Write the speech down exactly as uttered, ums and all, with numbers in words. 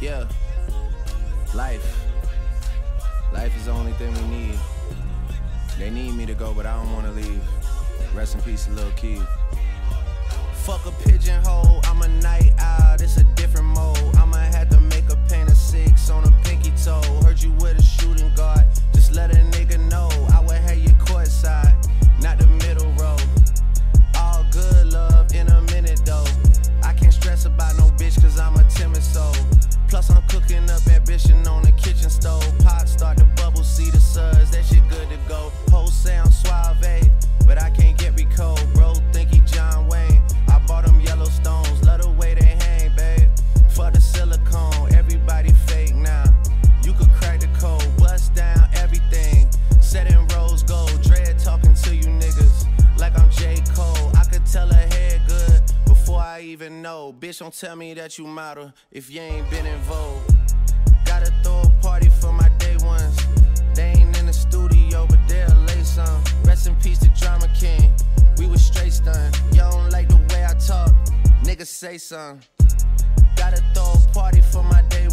Yeah, life. Life is the only thing we need. They need me to go, but I don't wanna leave. Rest in peace, Lil Keith. Fuck a pigeonhole, I'm a night owl, it's a different mode. I'ma have to make a paint of six on a pinky toe. Heard you with a shooting guard, just let a nigga know. I would have you courtside, not the middle row. All good love in a minute though. I can't stress about no bitch cause I'm a timid soul. Plus I'm cooking up ambition on the kitchen stove. Pot start to bubble, see the suds, that shit good to go. Whole sound suave, but I can't get me cold. Bro, think he John Wayne. I bought them yellow stones, love the way they hang, babe. For the silicone, everybody fake now. You could crack the code, bust down everything. Set in rose gold, dread talking to you niggas like I'm J. Cole. I could tell her head good before I even know. Bitch, don't tell me that you model if you ain't been in vogue. Gotta throw a party for my day ones. They ain't in the studio, but they'll lay some. Rest in peace to Drama King. We was straight stunned. Y'all don't like the way I talk, niggas say something. Gotta throw a party for my day